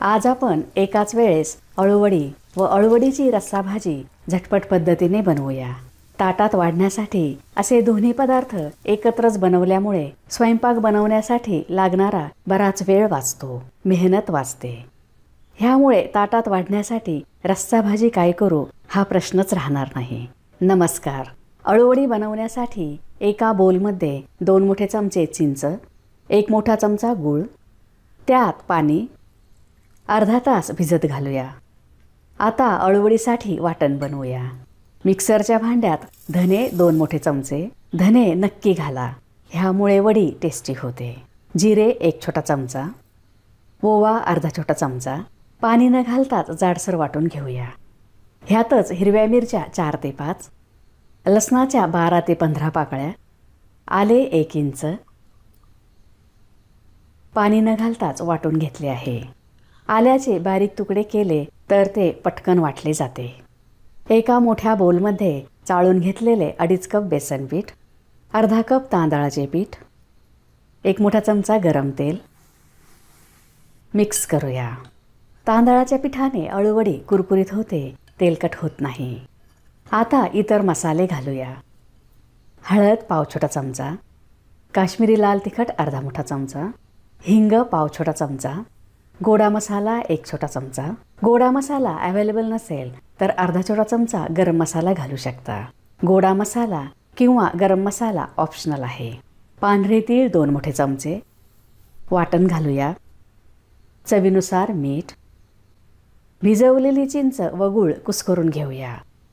आज आपण एकाच वेळेस अळूवडी व अळूवडीची रस्सा भाजी झटपट पद्धतीने बनवूया। ताटात वाढण्यासाठी असे दोन्ही पदार्थ एकत्रच बनवल्यामुळे स्वयंपाक बनवण्यासाठी लागणारा बराच वेळ वाचतो, मेहनत वाचते। ह्यामुळे ताटात वाढण्यासाठी रस्सा भाजी काय करू हा प्रश्नच राहणार नाही। नमस्कार। अळूवडी बनवण्यासाठी एका बोलमध्ये 2 मोठे चमचे चिंच, 1 मोठा चमचा गूळ, त्यात पाणी अर्धा तास भिजत घालूया। आता अळूवडीसाठी वाटण बनवूया। मिक्सरच्या भांड्यात धने 2 मोठे चमचे, धने नक्की घाला, ह्यामुळे वडी टेस्टी होते। जिरे 1 छोटा चमचा, ओवा अर्धा छोटा चमचा, पाणी न घालताच जाडसर वाटून घेऊया। ह्यातच हिरव्या मिरच्या 4 ते 5, लसणाच्या 12 ते 15 पाकळ्या, आले 1 इंच, पाणी न घालताच वाटून घेतले आहे। आल्याचे बारीक तुकडे केले तर ते पटकन वाटले जाते। एका मोठ्या बोलमध्ये चाळून घेतलेले 2.5 कप बेसन पीठ, अर्धा कप तांदळाचे पीठ, 1 मोठा चमचा गरम तेल मिक्स करूया। तांदळाच्या पिठाने अळूवडी कुरकुरीत होते, तेलकट होत नाही। आता इतर मसाले घालूया। हळद पाव छोटा चमचा, काश्मीरी लाल तिखट अर्धा मोठा चमचा, हिंग पाव छोटा चमचा, गोडा मसाला 1 छोटा चमचा। गोडा मसाला अवेलेबल नसेल तर अर्धा छोटा चमचा गरम मसाला घालू शकता। गोडा मसाला किंवा गरम मसाला ऑप्शनल आहे। पांढरे तीळ 2 मोठे चमचे, वाटण घालूया। चवीनुसार मीठ, भिजवलेली चिंच व गूळ कुस्करून घेऊया।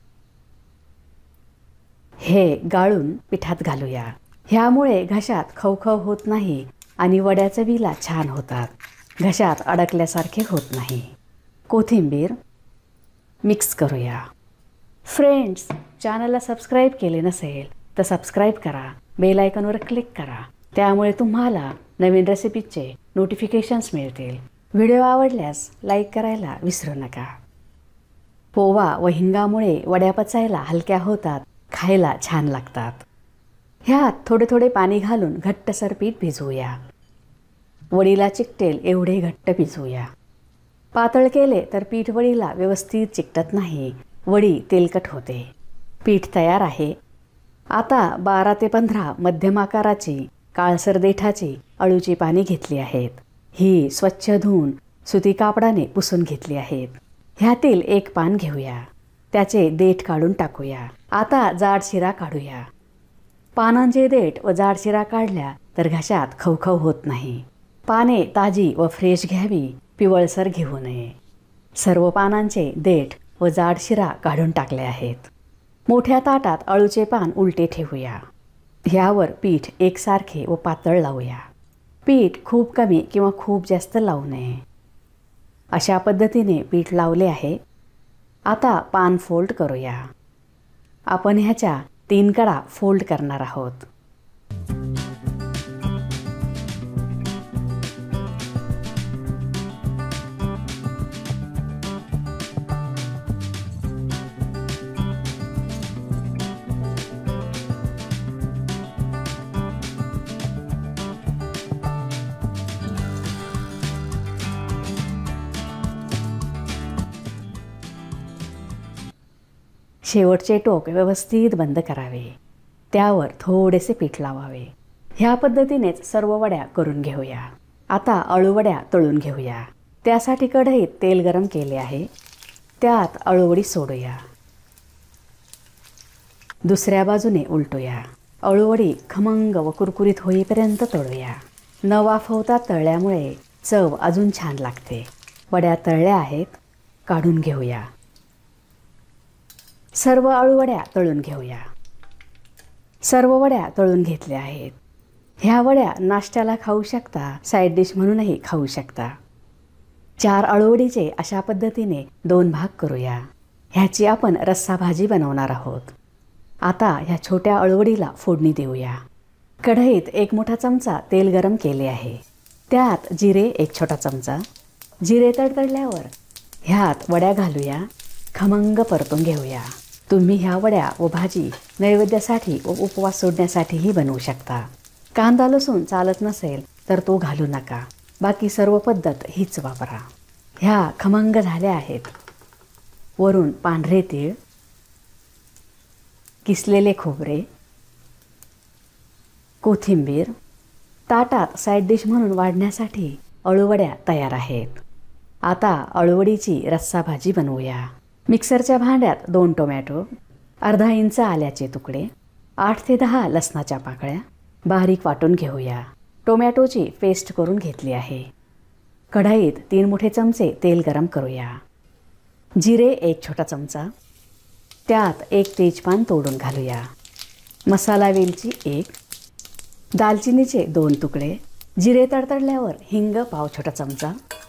हे गाळून पिठात घालूया। ह्यामुळे घशात खवखव होत नाही आणि वड्या चवीला छान होतात, घशात अडकल्यासारखे होत नाही। कोथिंबीर मिक्स करूया। फ्रेंड्स, चॅनलला सबस्क्राईब केले नसेल तर सबस्क्राईब करा, बेल आयकॉनवर क्लिक करा, त्यामुळे तुम्हाला नवीन रेसिपीचे नोटिफिकेशन्स मिळतील। व्हिडिओ आवडल्यास लाईक करायला विसरू नका। ओवा व हिंगामुळे वड्या पचायला हलक्या होतात, खायला छान लागतात। ह्यात थोडे थोडे पाणी घालून घट्टसर पीठ भिजवूया। वडीला चिकटेल एवढे घट्ट भिजवूया। पातळ केले तर पीठ वडीला व्यवस्थित चिकटत नाही, वडी तेलकट होते। पीठ तयार आहे। आता 12 ते 15 मध्यम आकाराची काळसर देठाची अळूची पाने घेतली आहेत। ही स्वच्छ धुवून सुती कापडाने पुसून घेतली आहेत। ह्यातील 1 पान घेऊया, त्याचे देठ काढून टाकूया। आता जाड शिरा काढूया। पानांचे देठ व जाड शिरा काढल्या तर घशात खवखव होत नाही। पाने ताजी व फ्रेश घ्यावी, पिवळसर घेऊ नये। सर्व पानांचे देठ व जाड शिरा काढून टाकले आहेत। मोठ्या ताटात अळूचे पान उलटे ठेवूया। ह्यावर पीठ एकसारखे व पातळ लावूया। पीठ खूप कमी किंवा खूप जास्त लावू नये। अशा पद्धतीने पीठ लावले आहे। आता पान फोल्ड करूया। आपण ह्याच्या 3 कडा फोल्ड करणार आहोत। शेवटचे टोक व्यवस्थित बंद करावे, त्यावर थोडेसे पीठ लावावे। ह्या पद्धतीनेच सर्व वड्या करून घेऊया। आता अळूवड्या तळून घेऊया। त्यासाठी कढईत तेल गरम केले आहे, त्यात अळूवडी सोडूया। दुसऱ्या बाजूने उलटूया। अळूवडी खमंग व कुरकुरीत होईपर्यंत तळूया। न वाफवता तळल्यामुळे चव अजून छान लागते। वड्या तळल्या आहेत, काढून घेऊया। सर्व अळूवड्या तळून घेऊया। सर्व वड्या तळून घेतल्या आहेत। ह्या वड्या नाश्त्याला खाऊ शकता, साईड डिश म्हणूनही खाऊ शकता। 4 अळूवडीचे अशा पद्धतीने 2 भाग करूया। ह्याची आपण रस्सा भाजी बनवणार आहोत। आता ह्या छोट्या अळूवडीला फोडणी देऊया। कढईत 1 मोठा चमचा तेल गरम केले आहे, त्यात जिरे 1 छोटा चमचा। जिरे तडतडल्यावर ह्यात वड्या घालूया, खमंग परतून घेऊया। तुम्ही ह्या वड्या व भाजी नैवेद्यासाठी व उपवास सोडण्यासाठीही बनवू शकता। कांदा लसूण चालत नसेल तर तो घालू नका, बाकी सर्व पद्धत हीच वापरा। ह्या खमंग झाल्या आहेत. वरून पांढरे तीळ, किसलेले खोबरे, कोथिंबीर. ताटात साईड डिश म्हणून वाढण्यासाठी अळूवड्या तयार आहेत. आता अळूवडीची रस्सा भाजी बनवूया. मिक्सरच्या भांड्यात 2 टोमॅटो, अर्धा इंच आल्याचे तुकडे, 8 ते 10 लसणाच्या पाकळ्या बारीक वाटून घेऊया. टोमॅटोची पेस्ट करून घेतली आहे. कढईत 3 मोठे चमचे तेल गरम करूया. जिरे 1 छोटा चमचा, त्यात 1 तेजपान तोडून घालूया. मसाला वेलची 1, दालचिनीचे 2 तुकडे. जिरे तडतडल्यावर हिंग पाव छोटा चमचा,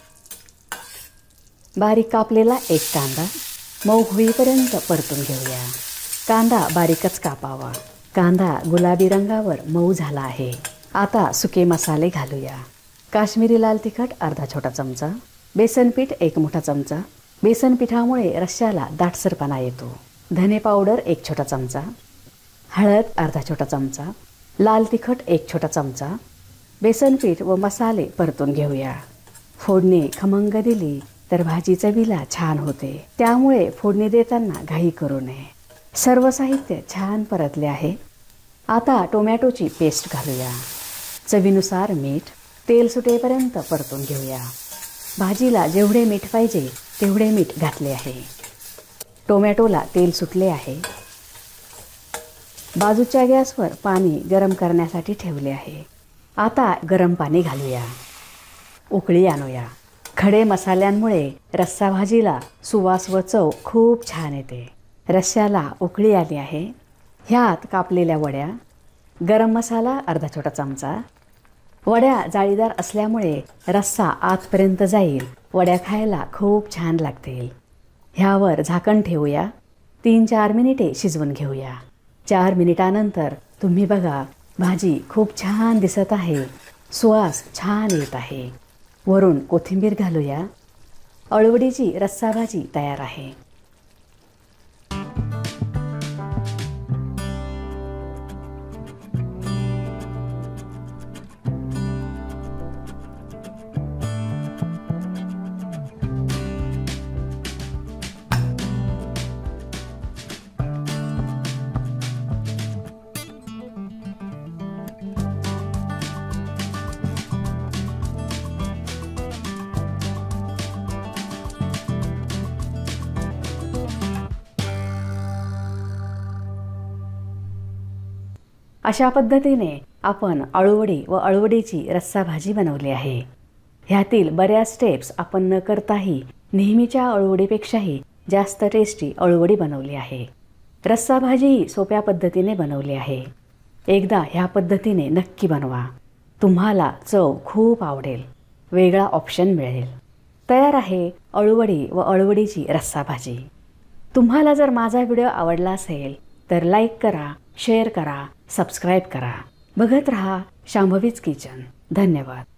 बारीक कापलेला 1 कांदा मऊ होईपर्यंत परतून घेऊया. कांदा बारीकच कापावा. कांदा गुलाबी रंगावर मऊ झाला आहे. आता सुके मसाले घालूया. काश्मीरी लाल तिखट अर्धा छोटा चमचा, बेसन पीठ 1 मोठा चमचा. बेसन पिठामुळे रश्श्याला दाटसरपणा येतो. धने पावडर 1 छोटा चमचा, हळद अर्धा छोटा चमचा, लाल तिखट 1 छोटा चमचा. बेसन पीठ व मसाले परतून घेऊया. फोडणी खमंग दिली तर भाजी चवीला छान होते. त्यामुळे फोडणी देताना घाई करू नये. सर्व साहित्य छान परतले आहे. आता टोमॅटोची पेस्ट घालूया. चवीनुसार मीठ. तेल सुटेपर्यंत परतून घेऊया. भाजीला जेवढे मीठ पाहिजे तेवढे मीठ घातले आहे. टोमॅटोला तेल सुटले आहे. बाजूच्या गॅसवर पाणी गरम करण्यासाठी ठेवले आहे. आता गरम पाणी घालूया. उकळी आणूया. खडे मसाल्यांमुळे रस्सा भाजीला सुवास व चव खूप छान येते. रश्श्याला उकळी आली आहे. ह्यात कापलेल्या वड्या, गरम मसाला अर्धा छोटा चमचा. वड्या जाळीदार असल्यामुळे रस्सा आतपर्यंत जाईल. वड्या खायला खूप छान लागतील. ह्यावर झाकण ठेवूया. 3-4 मिनिटे शिजवून घेऊया. 4 मिनिटानंतर तुम्ही बघा, भाजी खूप छान दिसत आहे. सुवास छान येत आहे. वरून कोथिंबीर घालूया. अळूवडीची रस्सा भाजी तयार आहे. अशा पद्धतीने आपण अळूवडी व अळूवडीची रस्सा भाजी बनवली आहे. ह्यातील बऱ्याच स्टेप्स आपण न करताही नेहमीच्या अळूवडीपेक्षाही जास्त टेस्टी अळूवडी बनवली आहे. रस्सा भाजी सोप्या पद्धतीने बनवली आहे. एकदा ह्या पद्धतीने नक्की बनवा. तुम्हाला चव खूप आवडेल. वेगळा ऑप्शन मिळेल. तयार आहे अळूवडी व अळूवडीची रस्सा भाजी. तुम्हाला जर माझा व्हिडिओ आवडला असेल तर लाईक करा, शेअर करा, सबस्क्राईब करा. बघत रहा शांभवीज किचन. धन्यवाद.